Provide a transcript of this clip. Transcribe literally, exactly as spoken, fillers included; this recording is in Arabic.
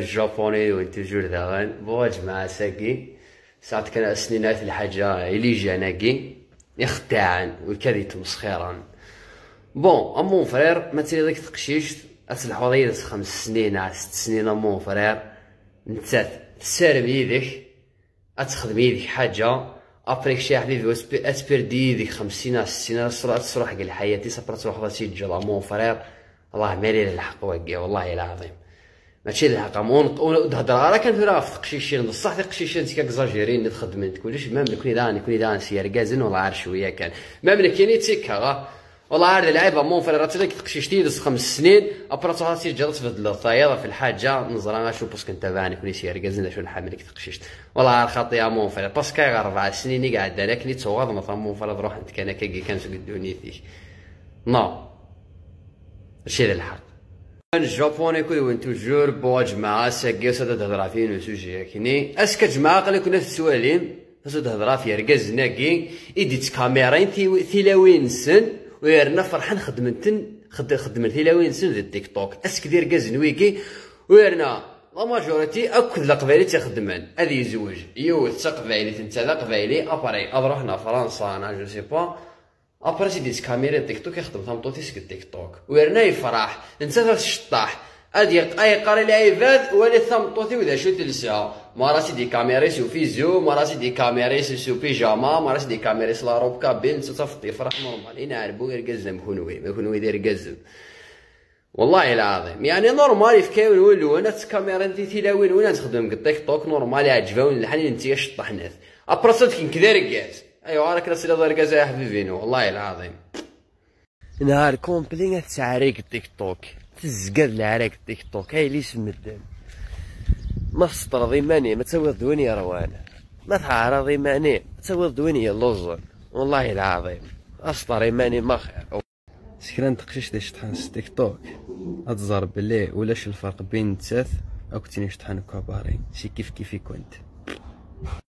الجابوني وانت جور داغن بواج مع ساكي ساعات كان سنينات الحاجة اللي جاناكي يختاعن وكذي تمسخيران بون امون فرير ما تسالي ديك تقشيش اصلحو ضيع خمس سنين على ست سنين امون فرير نتا تسارم يديك اتخدم يديك حاجة ابريك شي حبيبي اسبيردي يديك خمسين ستين صرا تروح كاع حياتي صبرت تروح راسي تجي امون فرير الله مالي الحق واقع والله العظيم ماشي الحق امون تهضر راه كان في راه في تقشيشين بصح تقشيشين انت كاكزاجيرين تخدم كلشي مام كوني داني كوني داني سير كازن ولا عارف شويه كان مام كاينين تيكا والله عارف اللعيبه مون فرير راه تلك تقشيشتي دز خمس سنين ابرا تروح راسي تجي تفضل الطايره في الحاجه نظر انا شوف باسكو انت باني كوني سير كازن شو نحمل لك تقشيشت والله عارف خاطي مون فرير باسكو غير اربع سنين قاعد انا كني تصوغ مثلا مون فرير روح انت كان كي كان في دونيتي نو ماشي الحق الجابوني كل وين توجور بوا جماعة ساكي وسادة تهضر فين وسوجي كني اسكا جماعة قال كنا في السوالين سادة تهضر في ركاز ناكي ايديت كاميرين ثيلاوين سن ويرنا فرحان خدمتن خد خدمت ثيلاوين سن في التيك توك اسك دير كاز نويكي ويرنا لا ماجوريتي اكد لقبايلي تخدمن هذه يزوج يوث تقبايلي انت لا قبايلي اباري اروحنا فرنسا انا جو سي با ابرا سي ديت كاميرا تيك توك يخدم ثمطوتي سك التيك توك ويرنا يفرح نتا الشطاح ادي اي قاري لايفاد ولا ثمطوتي وذا شو تلسا ما راسي دي كاميرا سو فيزيو ما راسي دي كاميرا سو بيجاما ما راسي دي كاميرا لا روب كابين تصفطي فرح نورمال انا عربو غير كازم كونوي ما كونوي داير كازم والله العظيم يعني نورمال في كاين ولو انا كاميرا انت تيلاوين وانا نخدم التيك توك نورمال عجباوني الحنين انت شطح ناس ابرا صدق كي داير كاز ايوا راك راسي دار كازا يا حبيبي والله العظيم نهار كومبلي تعاريك التيك توك تزقد العراك التيك توك هاي لي سمدان ما تسطر ماني ما تسوي دويني يا روان ما تعرض ماني ما تسوي دويني يا لوز والله العظيم اسطر ماني ما خير سكران تقشيش داش تحن تيك توك اتزار بلي ولاش الفرق بين التاث او كنتي شطحن كبارين شي كيف كيف كنت